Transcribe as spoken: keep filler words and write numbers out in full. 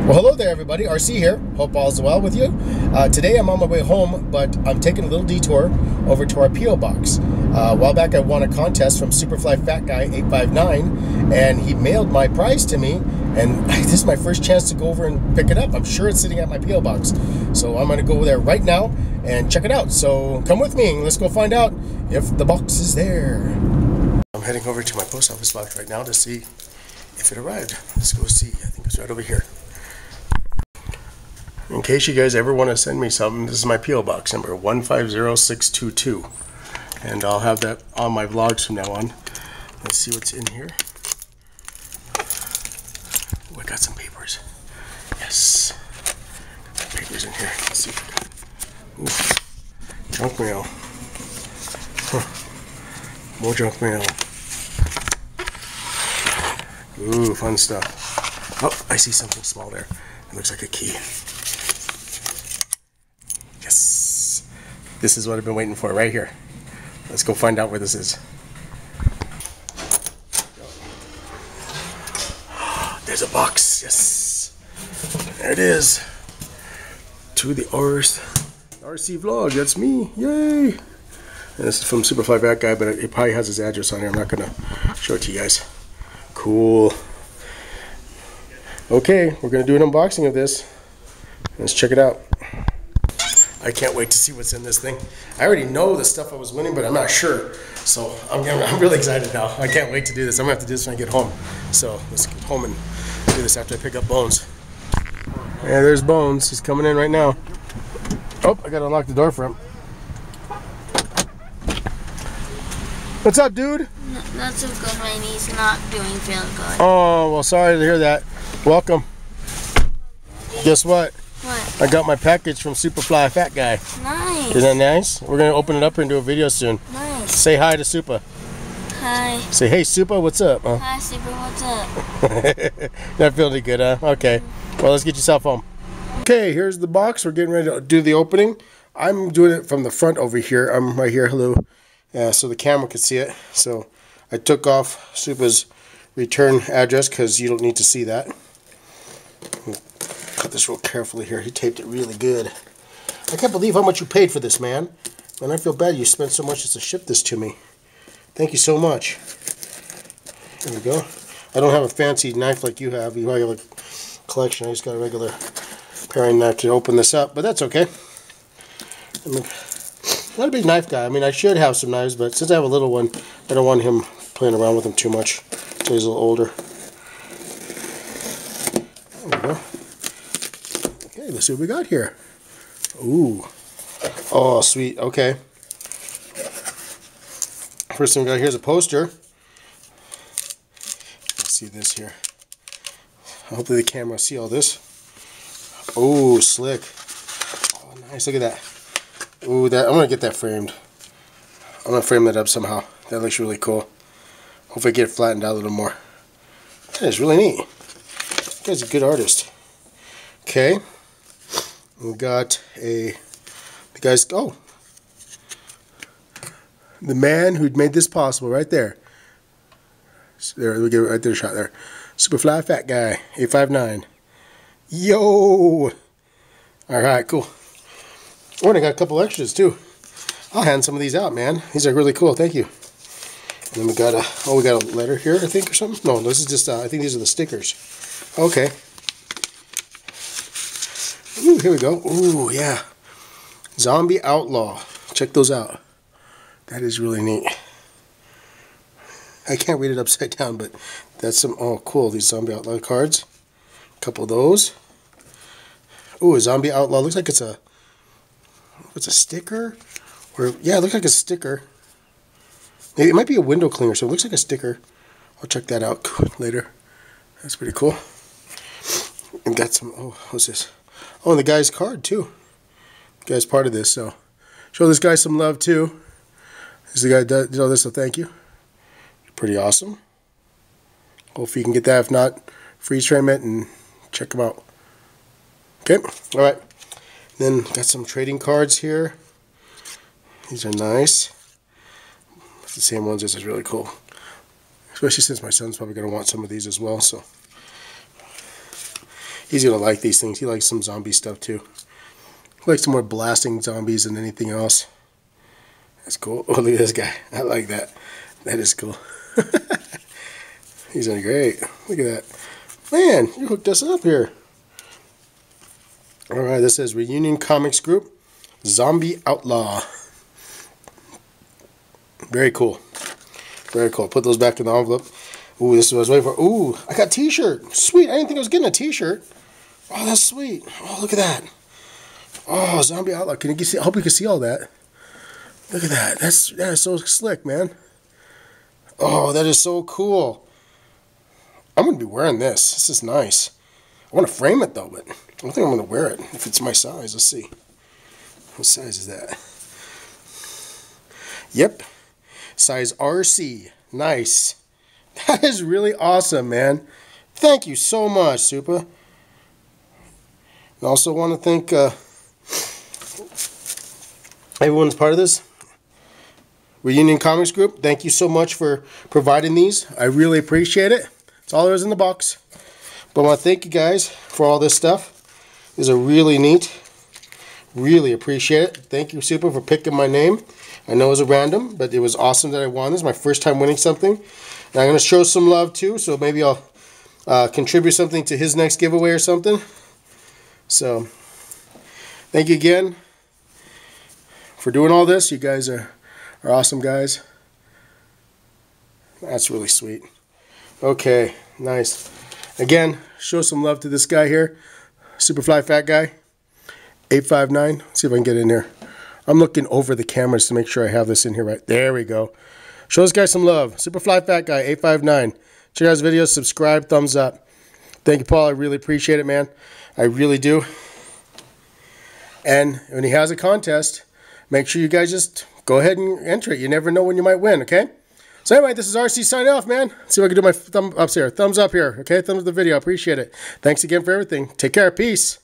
Well, hello there everybody, R C here. Hope all's well with you. Uh, today I'm on my way home, but I'm taking a little detour over to our P O box. Uh, a while back I won a contest from Superfly Fat Guy eight five nine, and he mailed my prize to me, and this is my first chance to go over and pick it up. I'm sure it's sitting at my P O box. So I'm going to go there right now and check it out. So come with me and let's go find out if the box is there. I'm heading over to my post office box right now to see if it arrived. Let's go see. I think it's right over here. In case you guys ever want to send me something, this is my P O box number one five zero six two two, and I'll have that on my vlogs from now on. Let's see what's in here. Oh, I got some papers. Yes, got some papers in here. Let's see if I got. Ooh, junk mail. Huh. More junk mail. Ooh, fun stuff. Oh, I see something small there. It looks like a key. Yes, this is what I've been waiting for right here. Let's go find out where this is. There's a box. Yes, there it is. To the R C vlog. That's me. Yay! And this is from Superfly Fat Guy, but it probably has his address on here. I'm not gonna show it to you guys. Cool. Okay, we're gonna do an unboxing of this. Let's check it out. I can't wait to see what's in this thing. I already know the stuff I was winning, but I'm not sure. So I'm, I'm really excited now. I can't wait to do this. I'm gonna have to do this when I get home. So let's get home and do this after I pick up Bones. Yeah, there's Bones. He's coming in right now. Oh, I gotta unlock the door for him. What's up, dude? No, not so good. My knee's not doing feel good. Oh, well, sorry to hear that. Welcome. Guess what? What? I got my package from Superfly Fat Guy. Nice. Isn't that nice? We're going to open it up and do a video soon. Nice. Say hi to Supa. Hi. Say, hey, Supa, what's up? Huh? Hi, Super. What's up? Not feeling good, huh? Okay. Well, let's get yourself home. Okay, here's the box. We're getting ready to do the opening. I'm doing it from the front over here. I'm right here. Hello. Yeah, so the camera could see it. So I took off Supa's return address because you don't need to see that. Cut this real carefully here. He taped it really good. I can't believe how much you paid for this, man. And I feel bad you spent so much just to ship this to me. Thank you so much. There we go. I don't have a fancy knife like you have. You have a collection. I just got a regular paring knife to open this up, but that's okay. I mean, not a big knife guy. I mean, I should have some knives, but since I have a little one, I don't want him playing around with them too much until he's a little older. There we go. Okay, let's see what we got here. Ooh. Oh, sweet. Okay. First thing we got here is a poster. Let's see this here. Hopefully the camera will see all this. Oh, slick. Oh, nice. Look at that. Ooh, that, I'm going to get that framed. I'm going to frame that up somehow. That looks really cool. Hopefully get it flattened out a little more. That is really neat. This guy's a good artist. Okay. We got a, the guy's, oh. The man who made this possible right there. So there, we get it right there, shot there. Superfly Fat Guy, eight five nine. Yo! Alright, cool. Oh, and I got a couple extras too. I'll hand some of these out, man. These are really cool, thank you. And then we got a, oh, we got a letter here, I think, or something? No, this is just, uh, I think these are the stickers. Okay. Ooh, here we go. Ooh, yeah. Zombie Outlaw. Check those out. That is really neat. I can't read it upside down, but that's some, oh, cool, these Zombie Outlaw cards. A couple of those. Ooh, a Zombie Outlaw. Looks like it's a, it's a sticker. Or, yeah, it looks like a sticker. Maybe it might be a window cleaner, so it looks like a sticker. I'll check that out later. That's pretty cool. And got some, oh, what's this? Oh, and the guy's card, too. The guy's part of this, so show this guy some love, too. This is the guy that did all this, so thank you. Pretty awesome. Hopefully you can get that. If not, freeze frame it and check them out. Okay, all right. Then got some trading cards here. These are nice. It's the same ones. This is really cool. Especially since my son's probably going to want some of these as well. So He's gonna like these things. He likes some zombie stuff too. He likes some more blasting zombies than anything else. That's cool. Oh, look at this guy. I like that. That is cool. He's doing great. Look at that. Man, you hooked us up here. Alright, this is Reunion Comics Group, Zombie Outlaw. Very cool. Very cool. Put those back in the envelope. Ooh, this is what I was waiting for. Ooh, I got a t-shirt. Sweet. I didn't think I was getting a t-shirt. Oh, that's sweet. Oh, look at that. Oh, Zombie Outlaw. Can you see? I hope you can see all that. Look at that. That's that is so slick, man. Oh, that is so cool. I'm going to be wearing this. This is nice. I want to frame it, though, but I don't think I'm going to wear it. If it's my size, let's see. What size is that? Yep. Size R C. Nice. That is really awesome, man. Thank you so much, Super. And also want to thank uh, everyone's part of this Reunion Comics Group. Thank you so much for providing these. I really appreciate it. That's all there is in the box. But I want to thank you guys for all this stuff. These are really neat. Really appreciate it. Thank you, Super, for picking my name. I know it was a random, but it was awesome that I won. This is my first time winning something. And I'm going to show some love, too, so maybe I'll uh, contribute something to his next giveaway or something. So, thank you again for doing all this. You guys are, are awesome guys. That's really sweet. Okay, nice. Again, show some love to this guy here. Superfly Fat Guy. eight five nine. Let's see if I can get in there. I'm looking over the cameras to make sure I have this in here right. There we go. Show this guy some love. Superfly Fat Guy, eight five nine. Check out his videos, subscribe, thumbs up. Thank you, Paul. I really appreciate it, man. I really do. And when he has a contest, make sure you guys just go ahead and enter it. You never know when you might win, okay? So anyway, this is R C signing off, man. Let's see if I can do my thumb ups here. Thumbs up here, okay? Thumbs up the video. I appreciate it. Thanks again for everything. Take care. Peace.